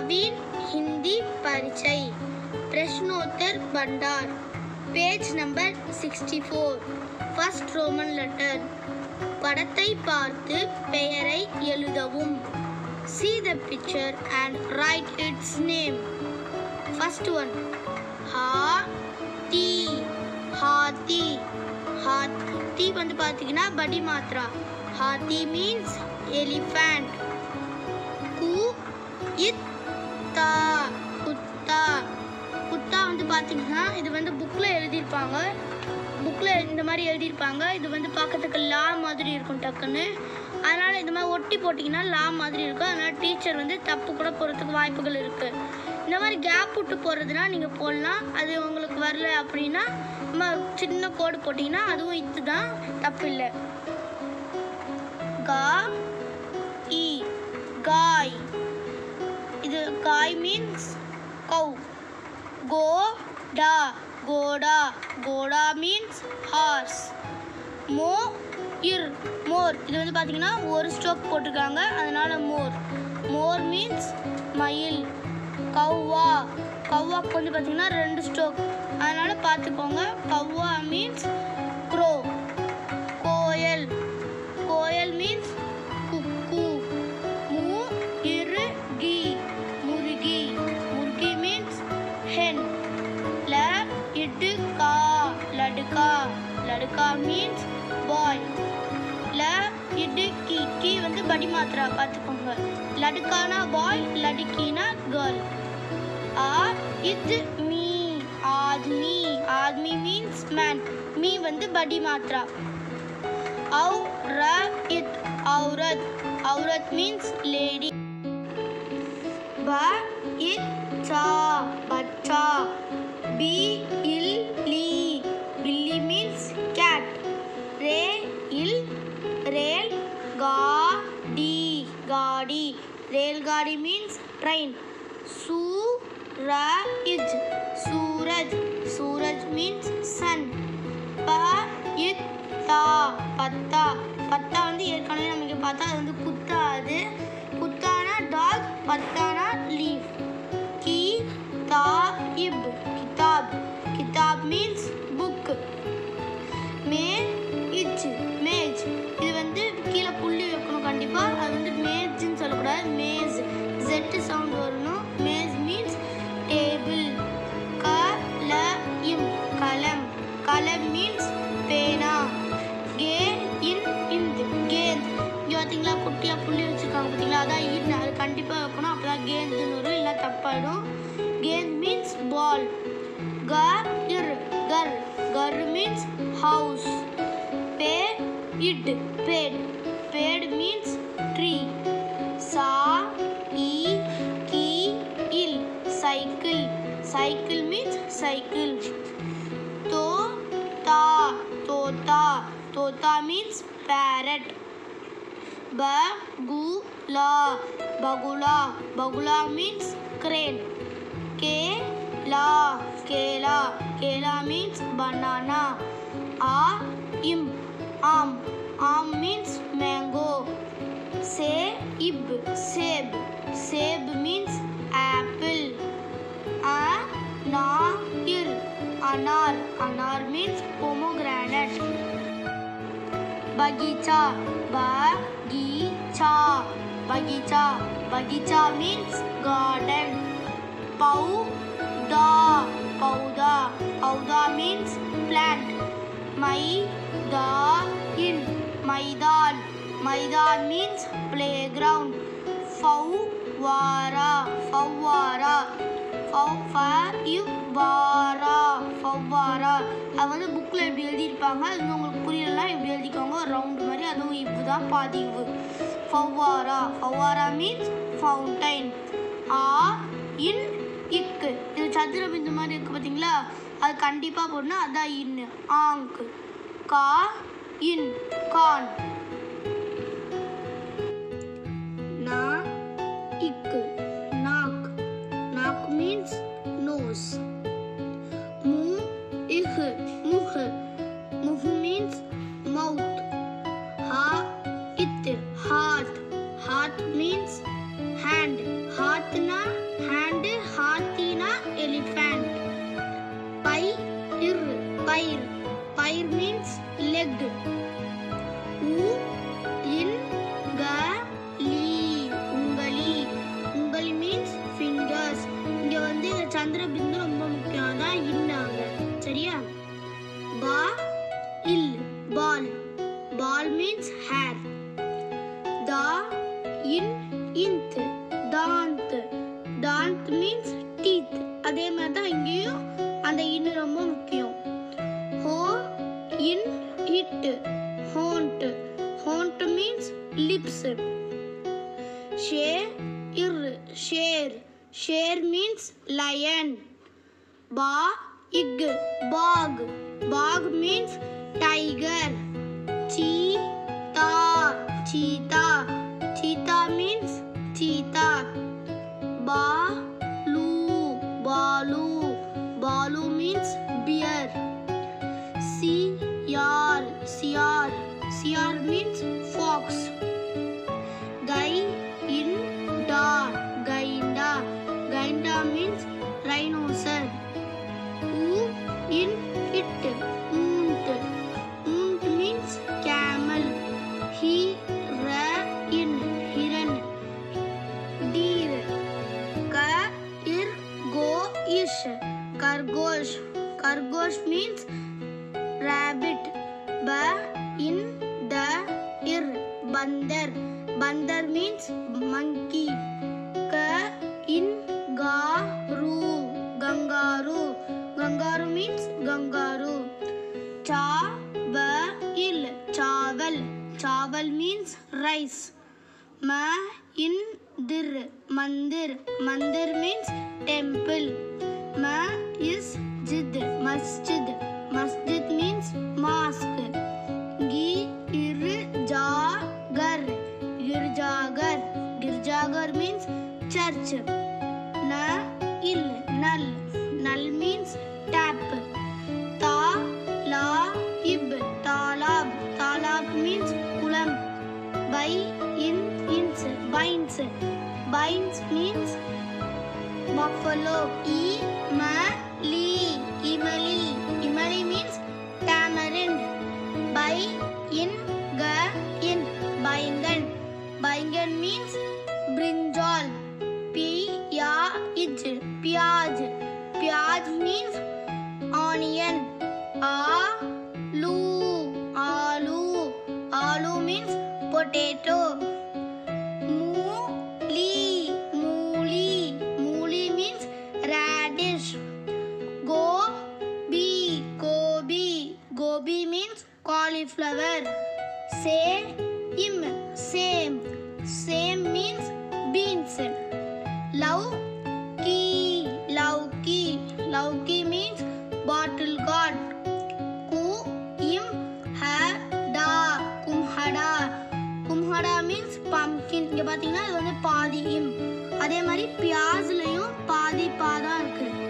नवीन हिंदी परिचय प्रश्नोत्तर भंडार page number 64 first Roman letter படத்தை பார்த்து பெயரை எழுதவும் see the picture and write its name first one हाथी हाथी हाथी வந்து பாத்தீங்கன்னா படி மாத்ரா हाथी means elephant कुत्ता कुत्ता कुत्ता வந்து பாத்தீங்கன்னா இது வந்து புக்ல எழுதிருப்பாங்க புக்ல இந்த மாதிரி எழுதிருப்பாங்க இது வந்து பார்க்கிறதுக்கு லா மாதிரி இருக்கும் டக்குன்னு அதனால இந்த மாதிரி ஒட்டி போட்டிங்கன்னா லா மாதிரி இருக்கும் அதனால டீச்சர் வந்து தப்பு கூட போறதுக்கு வாய்ப்புகள் இருக்கு இந்த மாதிரி கேப் விட்டு போறதுனா நீங்க போடலாம் அது உங்களுக்கு வரல அப்படினா சின்ன கோடு போட்டீங்கன்னா அதுவும் இதுதான் தப்பு இல்ல கா இ गाय இது गाय means cow गोड़ा गोड़ा गोड़ा means horse मोर मोर இது வந்து பாத்தீங்கன்னா ஒரு ஸ்ட்ரோக் போட்டுருக்காங்க அதனால மோர் மோர் means மயில் கௌவா கௌவாக்கு வந்து பாத்தீங்கன்னா ரெண்டு ஸ்ட்ரோக் அதனால பாத்துக்கோங்க கௌவா means crow Goyal Goyal means குக்கு முருகி முருகி முருகி means hen लड़का लड़का लड़का means boy लड़की की வந்து படி மாத்ரா பாத்துக்கோங்க लड़काना boy लड़कीना girl आदमी आदमी आदमी means man मी வந்து படி மாத்ரா औरत औरत औरत means lady बच्चा बच्चा बिल्ली बिल्ली means cat रेल रेल गाड़ी गाड़ी रेलगाड़ी means train Suraj Suraj Suraj means sun पत्ता पत्ता पत्ता வந்து ஏற்கனவே நமக்கு பார்த்தா அது வந்து குத்தாது குத்தானா டாக் பத்தானா லீஃப் किताब किताब किताब means book मेज मेज இது வந்து கீழ புள்ளி வைக்கணும் கண்டிப்பா அது வந்து மேஜ்னு சொல்லக்கூடாது மேஸ் z சவுண்ட் வரணும் மேஸ் means table கலம் கலம் கலம் means பேனா கேந்த் கேந்த் இங்க பாத்தீங்களா குட்டியா புள்ளி வச்சிருக்காங்க பாத்தீங்களா அதான் ஈட் அது கண்டிப்பா வைக்கணும் அப்பதான் கேந்த்னு வரும் இல்ல தப்பாயிடும் गेंद means ball gar gar means house paid paid means tree cycle cycle cycle means cycle tota tota tota means parrot bagula bagula bagula means crane केला केला केला means banana आम आम means mango सेब सेब सेब means apple अनार अनार अनार means pomegranate बगीचा बगीचा बगीचा बगीचा means garden पौधा पौधा पौधा means plant मैदान मैदान मैदान means playground फव्वारा फव्वारा फव्वारा फव्वारा அது வந்து புக்ல எப்படி எழுதிருப்பாங்க அது உங்களுக்கு புரியலனா இப்படி எழுதிக்கோங்க ரவுண்ட் மாதிரி அதுவும் இதுதான் பாதி இவு फव्वारा फव्वारा means fountain in इक இது சதுர பிந்து மாதிரி இருக்கு பாத்தீங்களா அது கண்டிப்பா போடணும் அதான் இன் ஆங்க் கா இன் கான் நா இக் நாக் நாக் means nose மு இஹ் முஹ் முஹ் means mouth ஹா இத் heart heart means hand heart na அப்படின்றது ரொம்ப முக்கியம். அதான் இன்னாங்க. சரியா? பா இல் பால். பால் மீன்ஸ் ஹேர். தா இன் இன்த் தாந்த். தாந்த் மீன்ஸ் டீத். அதே மாதிரி தான் இங்கேயும் அந்த இன்னு ரொம்ப முக்கியம். ஹோ இன் இட் ஹோண்ட். ஹோண்ட் மீன்ஸ் லிப்ஸ். ஷே இர் ஷேர். ஷேர் மீன்ஸ் lion. பா இக் பாக். பாக் மீன்ஸ் tiger. சீதா சீதா. சீதா மீன்ஸ் cheetah. பாலு பாலு. பாலு மீன்ஸ் bear. சியார் சியார். சியார் மீன்ஸ் fox. கைண்டா கைண்டா. கைண்டா மீன்ஸ் rhinocer. ஊ இன் இட் ஊண்ட். ஊண்ட் மீன்ஸ் camel. ஹிரன் ஹிரன். deer. கர்கோஷ் கர்கோஷ். கர்கோஷ் மீன்ஸ் rabbit. பந்தர் பந்தர். பந்தர் means monkey. Kangaroo kangaroo. Kangaroo means kangaroo. சாவல் சாவல். சாவல் மீன்ஸ் rice. மந்திர் மந்திர். மந்திர் means temple. masjid masjid. masjid means mosque. girjagar girjagar. girjagar means church. nail null. null means tap. talab talab. talab means kulam. binds binds. binds means buffalo. imali imali. imali means tamarind. baingan baingan. baingan means brinjal. piyaj piyaj. piyaj means onion. aloo aloo. aloo means potato. mooli mooli. mooli means radish. gobi gobi. gobi means cauliflower. same same. same means beans. lauki lauki. lauki means bottle gourd. kumhada kumhada. kumhada means pumpkin. இங்க பாத்தீங்கன்னா இது வந்து பாதி இம். அதே மாதிரி பியாஸ்லயும் பாதி பாதான் இருக்கு.